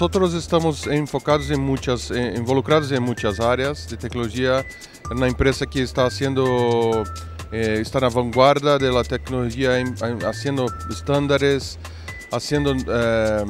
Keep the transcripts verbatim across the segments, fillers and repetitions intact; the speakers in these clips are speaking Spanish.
nosotros estamos enfocados en muchas, eh, involucrados en muchas áreas de tecnología. Una empresa que está haciendo, eh, está en la vanguardia de la tecnología, en, en, haciendo estándares, haciendo, eh,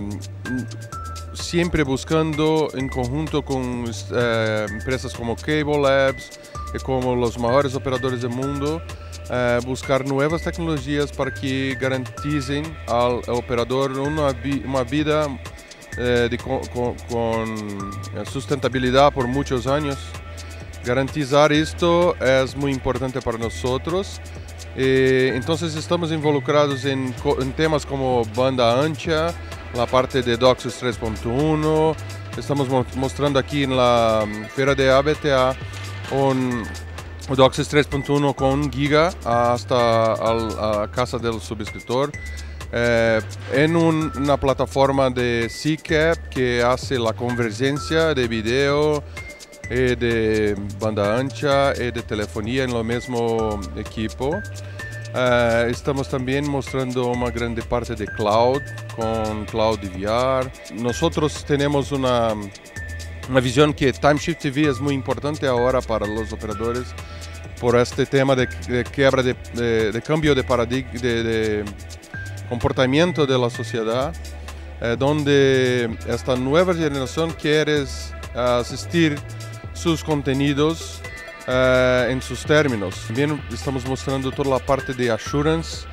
siempre buscando en conjunto con eh, empresas como Cable Labs y como los mejores operadores del mundo, eh, buscar nuevas tecnologías para que garanticen al operador una, vi, una vida eh, de, con, con sustentabilidad por muchos años. Garantizar esto es muy importante para nosotros. Eh, entonces estamos involucrados en, en temas como banda ancha, la parte de DOCSIS tres punto uno. Estamos mostrando aquí en la feria de A B T A un DOCSIS tres punto uno con un giga hasta a la casa del suscriptor. Eh, en un, una plataforma de C CAP que hace la convergencia de video, y de banda ancha y de telefonía en lo mismo equipo. Uh, estamos también mostrando una grande parte de cloud con Cloud D V R. Nosotros tenemos una, una visión que Timeshift T V es muy importante ahora para los operadores por este tema de, de quiebra de, de, de cambio de paradigma, de, de comportamiento de la sociedad, eh, donde esta nueva generación quiere asistir sus contenidos uh, en sus términos. También estamos mostrando toda la parte de assurance,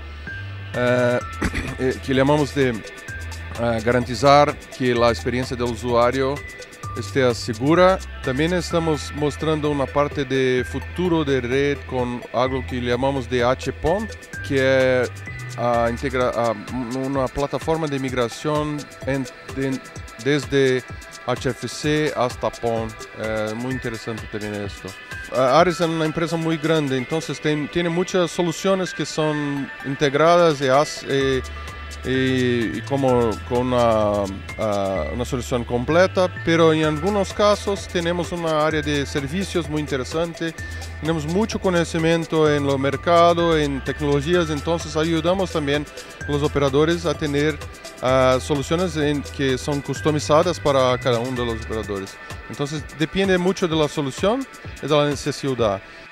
uh, que llamamos de uh, garantizar que la experiencia del usuario esté segura. También estamos mostrando una parte de futuro de red con algo que llamamos de H P O N, que es uh, integra, uh, una plataforma de migración en, de, desde H F C hasta P O N. Eh, muy interesante también esto. Uh, Ares es una empresa muy grande, entonces ten, tiene muchas soluciones que son integradas y, hace, y, y, y como con una, uh, una solución completa, pero en algunos casos tenemos una área de servicios muy interesante. Tenemos mucho conocimiento en los mercados, en tecnologías, entonces ayudamos también a los operadores a tener uh, soluciones en, que son customizadas para cada uno de los operadores. Entonces depende mucho de la solución y de la necesidad.